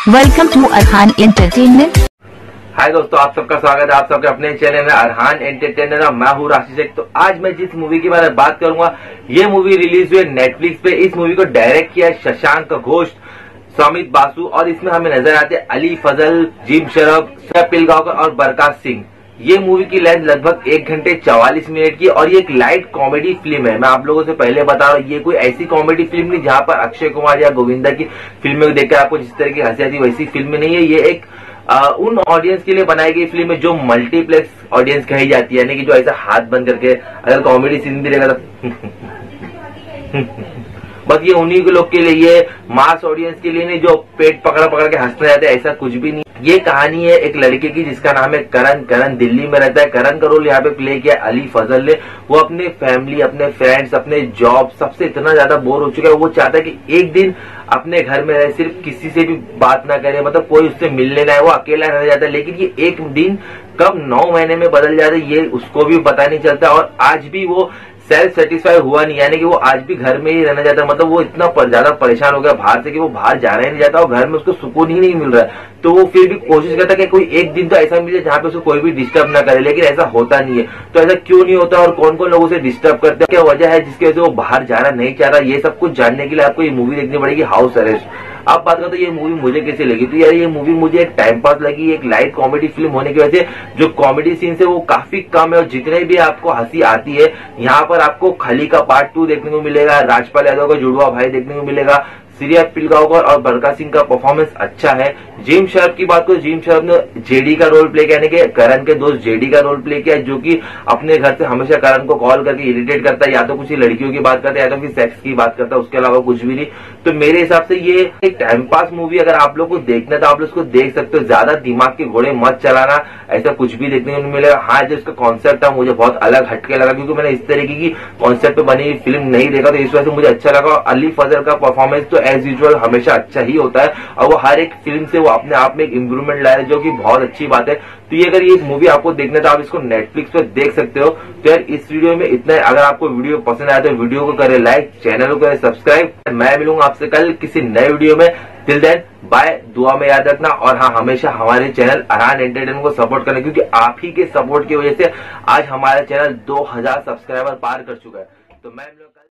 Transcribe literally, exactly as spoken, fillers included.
Welcome to Arhan entertainment. Hi दोस्तों, आप सबका स्वागत है आप सबके अपने चैनल में अरहान एंटरटेनर। मैं हूँ राशि शेख। तो आज मैं जिस मूवी के बारे में बात करूंगा, ये मूवी रिलीज हुई नेटफ्लिक्स पे। इस मूवी को डायरेक्ट किया शशांक घोष, समित बासु और इसमें हमें नजर आते हैं अली फजल, जिम शरफ, श्रेया पिलगांवकर और बरकत सिंह। ये मूवी की लेंथ लगभग एक घंटे चौवालीस मिनट की और ये एक लाइट कॉमेडी फिल्म है। मैं आप लोगों से पहले बता रहा हूँ, ये कोई ऐसी कॉमेडी फिल्म नहीं जहां पर अक्षय कुमार या गोविंदा की फिल्मों को देखकर आपको जिस तरह की हंसी आती वैसी फिल्म नहीं है। ये एक आ, उन ऑडियंस के लिए बनाई गई फिल्म है जो मल्टीप्लेक्स ऑडियंस कही जाती है, यानी कि जो ऐसा हाथ बंद करके अगर कॉमेडी सीन भी रहेगा तो बस ये उन्हीं के लोग के लिए, ये मास ऑडियंस के लिए नहीं जो पेट पकड़ पकड़ के हंसने जाते हैं, ऐसा कुछ भी नहीं। ये कहानी है एक लड़के की जिसका नाम है करण। करण दिल्ली में रहता है। करण का रोल यहाँ पे प्ले किया अली फजल ने। वो अपने फैमिली, अपने फ्रेंड्स, अपने जॉब सबसे इतना ज्यादा बोर हो चुका है, वो चाहता है कि एक दिन अपने घर में रहे, सिर्फ किसी से भी बात ना करे, मतलब कोई उससे मिलने ना है, वो अकेला रह जाता है। लेकिन ये एक दिन कब नौ महीने में बदल जाता है ये उसको भी पता नहीं चलता। और आज भी वो सेल्फ सेटिस्फाई हुआ नहीं, यानी कि वो आज भी घर में ही रहना चाहता है। मतलब वो इतना पर, ज्यादा परेशान हो गया बाहर से कि वो बाहर जाना ही नहीं चाहता और घर में उसको सुकून ही नहीं मिल रहा है। तो वो फिर भी कोशिश करता है कि कोई एक दिन तो ऐसा मिले जहाँ पे उसको कोई भी डिस्टर्ब ना करे, लेकिन ऐसा होता नहीं है। तो ऐसा क्यों नहीं होता और कौन कौन लोग उसे डिस्टर्ब करते हैं, क्या वजह है जिसकी वजह से वो बाहर जाना नहीं चाह रहा, ये सब कुछ जानने के लिए आपको ये मूवी देखनी पड़ेगी, हाउस अरेस्ट। आप बात करते तो ये मूवी मुझे कैसे लगी, तो यार ये मूवी मुझे एक टाइम पास लगी, एक लाइट कॉमेडी फिल्म होने की वजह से जो कॉमेडी सीन्स है वो काफी कम है और जितने भी आपको हंसी आती है यहाँ पर आपको खली का पार्ट टू देखने को मिलेगा, राजपाल यादव का जुड़वा भाई देखने को मिलेगा, श्रेया पिलगांवकर और बरकत सिंह का परफॉर्मेंस अच्छा है। जिम शरफ की बात करो, जिम शरफ ने जेडी का रोल प्ले किया, यानी कि करण के दोस्त जेडी का रोल प्ले किया, जो कि अपने घर से हमेशा करण को कॉल करके इरिटेट करता है, या तो कुछ लड़कियों की बात करता है या तो फिर सेक्स की बात करता है, उसके अलावा कुछ भी नहीं। तो मेरे हिसाब से ये एक टाइम पास मूवी, अगर आप लोग को देखना तो आप लोग उसको देख सकते हो। ज्यादा दिमाग के घोड़े मत चलाना, ऐसा कुछ भी देखने को नहीं मिलेगा। हाँ, जो इसका कॉन्सेप्ट था मुझे बहुत अलग हटके लगा, क्योंकि मैंने इस तरीके की कॉन्सेप्ट पे बनी फिल्म नहीं देखा, तो इस वजह से मुझे अच्छा लगा। अली फजल का परफॉर्मेंस तो एज यूजुअल हमेशा अच्छा ही होता है और वो हर एक फिल्म से वो अपने आप में एक इम्प्रूवमेंट लाया है, जो कि बहुत अच्छी बात है। तो ये अगर ये मूवी आपको देखना है तो आप इसको नेटफ्लिक्स पे देख सकते हो। तो यार इस वीडियो में इतना है। अगर आपको वीडियो पसंद आया तो वीडियो को करें लाइक, चैनल को करें सब्सक्राइब। मैं मिलूंगा आपसे कल किसी नए वीडियो में। टिल देन बाय, दुआ में याद रखना और हाँ, हमेशा हमारे चैनल अरहान एंटरटेनमेंट को सपोर्ट करना, क्योंकि आप ही के सपोर्ट की वजह से आज हमारा चैनल दो हजार सब्सक्राइबर पार कर चुका है। तो मैं